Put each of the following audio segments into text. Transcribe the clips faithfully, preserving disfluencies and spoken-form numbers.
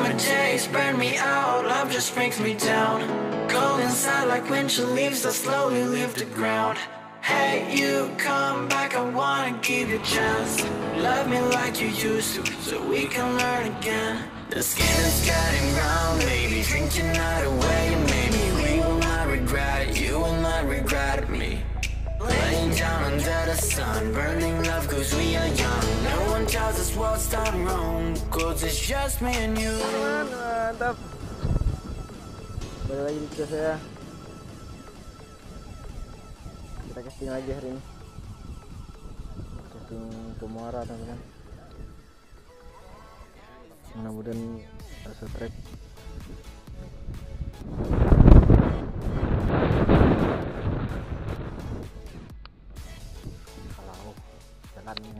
summer days burn me out, love just brings me down. Cold inside like winter leaves that slowly leave the ground. Hey, you come back, I wanna give you a chance. Love me like you used to, so we can learn again. The skin is getting brown, baby, drink your night away. Maybe we will not regret it, you will not regret me. Laying down under the sun, burning love cause we are young. No one tells us what's done wrong, cause it's just me and you. Mantap. Balik lagi di video saya. Kita casting lagi hari ini. Casting ke Muara teman-teman. Mudah-mudahan ada track. Kalau jalannya.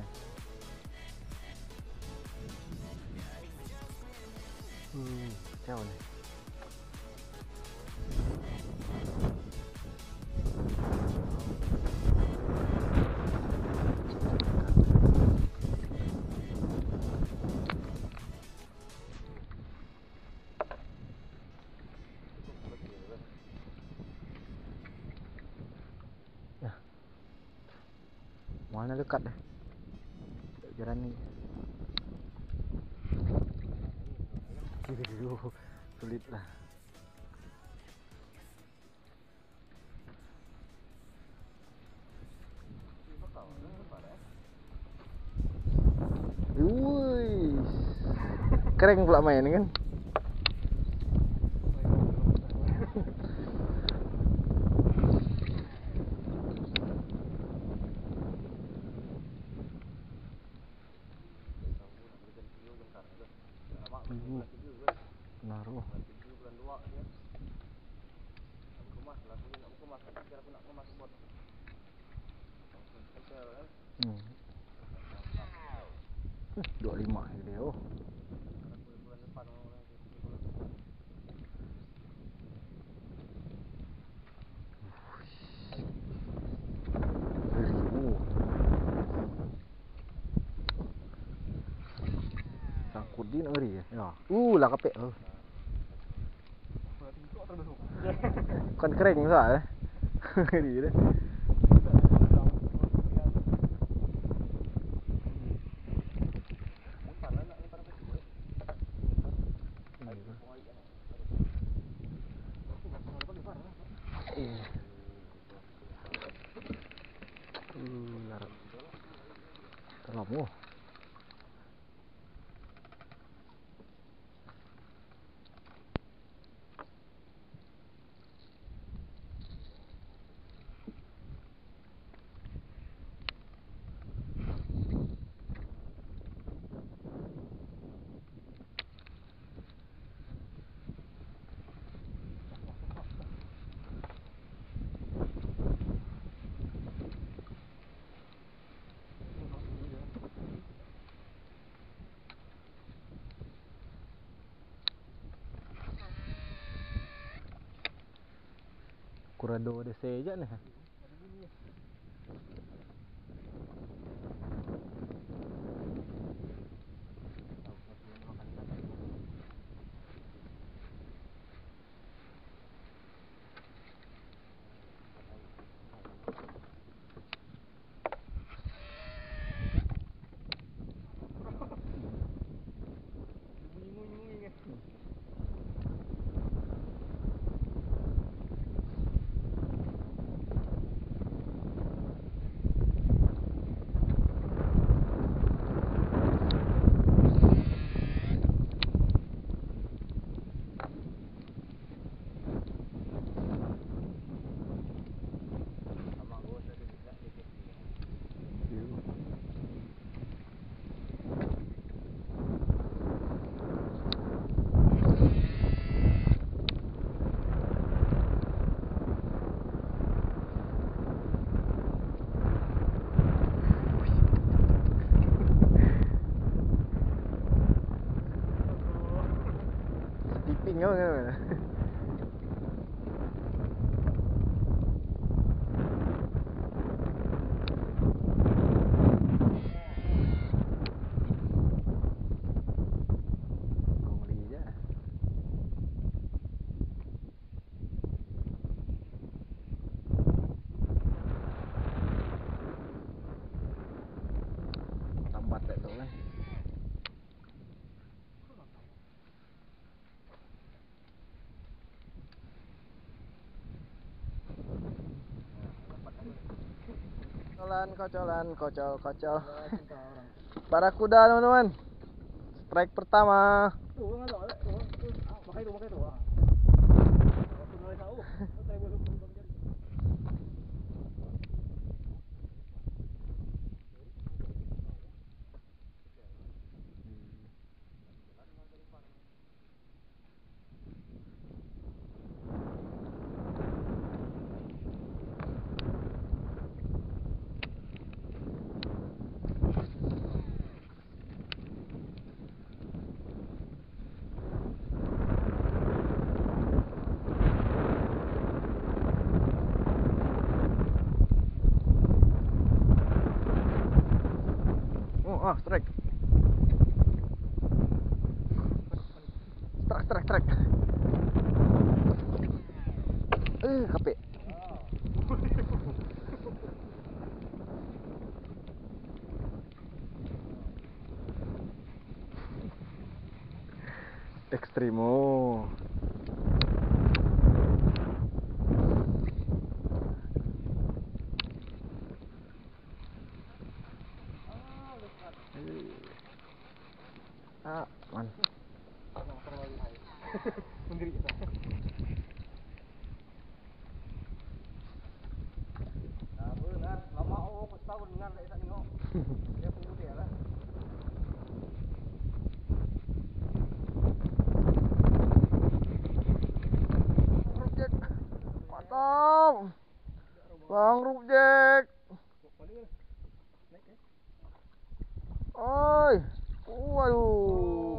Hmm, jauh nih. Mana dekat dah jalan ni. Sulit lah. Wuih, keren pula main kan. Naruh. Hmm. dua puluh lima video. Sangkut di negeri ya. Ya. Uh, lah kapek. Oh. Kan kering sah eh. Di deh. Terlalu. Kurado D C aja nih. Tinggal kan. Ngomeli aja. Kocolan, kocolan, kocol, kocol. Barakuda teman-teman. Strike pertama. Oh, ah, strike. Strike, strike, strike. Eh, kapek. Ekstremo. Ah, man. Rubjek. Mantap. Bang Rubjek. Oi. Waduh.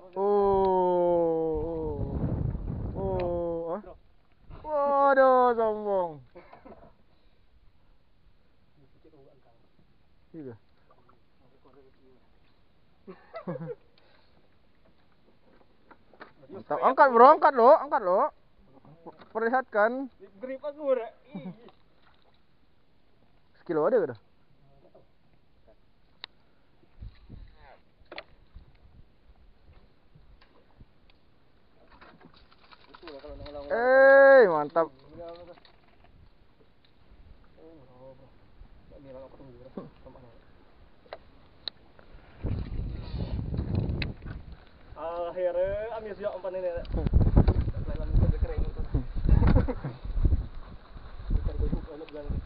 Oh. Oh. Ah. Waduh, sombong. Iya. Mantap. Angkat bro, angkat lo, angkat lo. Perlihatkan. Grip aku ora. Sekilo ada ke dah? Eh, mantap. Akhirnya ambil siap umpan ini. Lain lebih kering itu. Bukan gue buka anak bilang.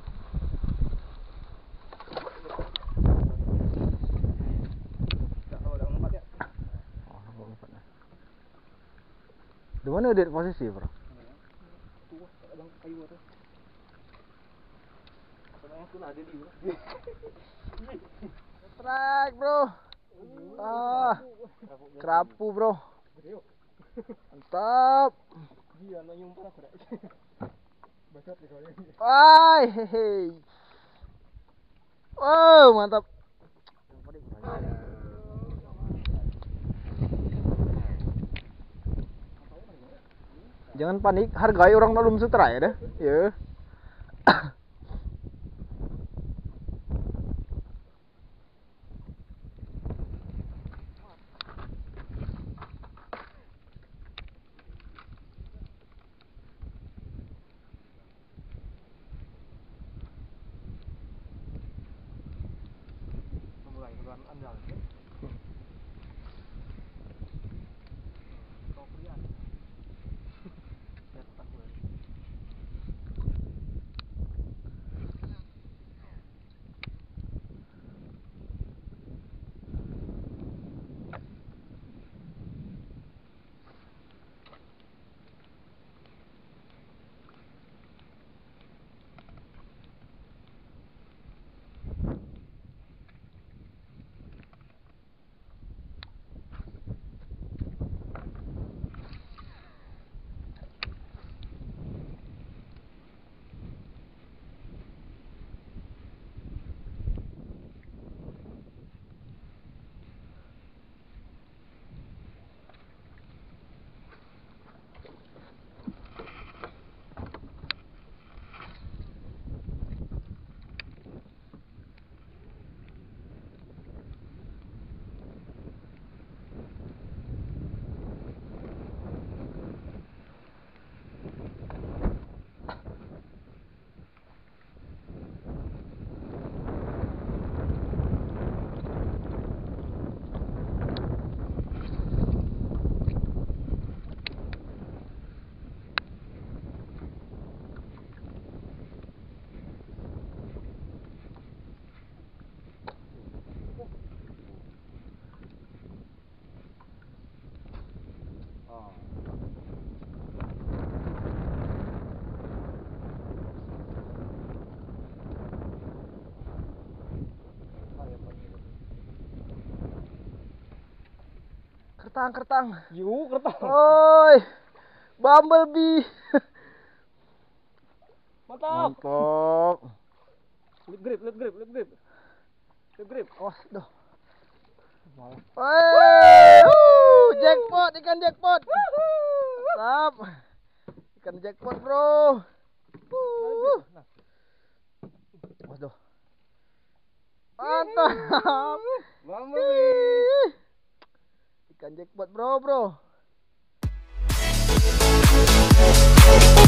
Tak tahu dah umpan ya. Oh, umpan. Di mana dia posisi, bro? Tuh, ada kayu tu. Sebenarnya tu ada di bro. Strike, bro. Ah, kerapu, bro. Mantap. Dia nak umpan aku dah. Bacot ni kau ni. Ay, hehe. Wow, mantap. Jangan panik, hargai orang belum sutra ya dah. Ya. Mulai keluar andal. Kau lihat. Cepat gue. Oh. Kertang, kertang. Yu, kertas. Oi. Bumblebee. Mantap. Mantap. Lip grip, lip grip, lip grip. Lip grip. Awas, doh. Woi, uh, jackpot, ikan jackpot. Mantap. Ikan jackpot, bro. Uh. Awas, doh. Mantap. Bumblebee. Ikan jackpot, bro, bro.